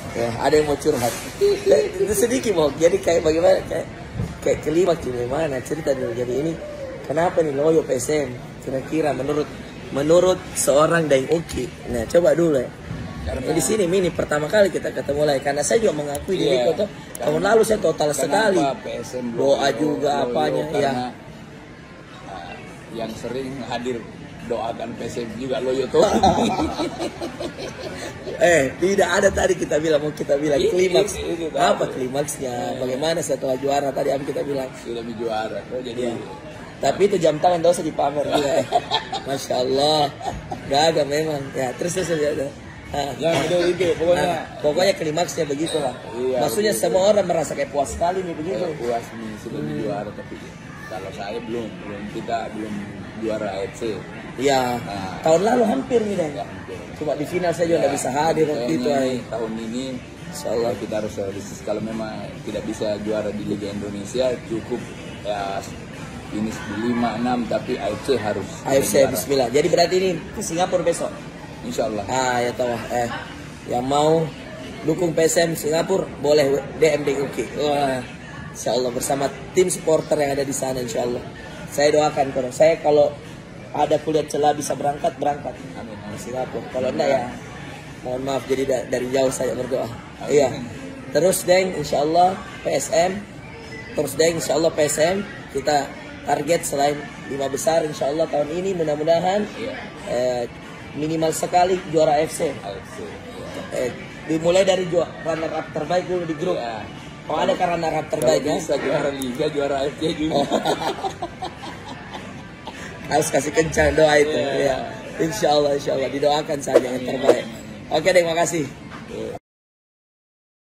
Ya, ada yang mau curhat. Itu sedikit mau. Jadi kayak bagaimana kayak kelima gimana cerita dulu. Jadi ini kenapa nih loyo PSM? Kira-kira menurut seorang Daeng Uki. Nah, coba dulu ya. Karena di sini ini pertama kali kita ketemu lagi karena saya juga mengakui diri tuh tahun lalu saya total sekali. PSM doa juga apanya ya. Yang sering hadir doakan PSM juga loyo tuh. Tidak ada tadi kita bilang klimaks. Apa klimaksnya? Bagaimana setelah juara tadi kita bilang sudah juara. Jadi tapi itu jam tangan dosa dipamer juga. Masya Allah. Gagal memang. Ya, terus saja. Itu pokoknya klimaksnya begitulah. Iya, maksudnya begitu. Semua orang merasa kayak puas sekali nih begitu. Puas nih sudah juara tapi kalau saya belum juara AFC. Iya. Tahun lalu hampir nih deh. Cuma di final saya juga nggak bisa hadir waktu itu. Tahun ini insyaallah kita harus realistis kalau memang tidak bisa juara di Liga Indonesia cukup ya ini 5-6 tapi AFC harus. AFC bismillah. Jadi berarti ini ke Singapura besok. Insyaallah. Ya tahu. Yang mau dukung PSM Singapura boleh DM Uki. Wah, insyaallah bersama tim supporter yang ada di sana insyaallah. Saya doakan kalau saya kalau ada kuliah celah bisa berangkat. Amin. Singapura. Kalau enggak ya mohon maaf jadi dari jauh saya berdoa. Amin. Iya. Terus Deng insyaallah PSM. Terus Deng insyaallah PSM kita target selain 5 besar insyaallah tahun ini mudah-mudahan minimal sekali juara AFC. Dimulai dari runner up terbaik dulu di grup. Oh ada kan runner up terbaik ya? Bisa juara Liga, juara AFC juga. Harus kasih kencang doa itu. Ya. Insya Allah didoakan saja yang terbaik. Oke deh, makasih.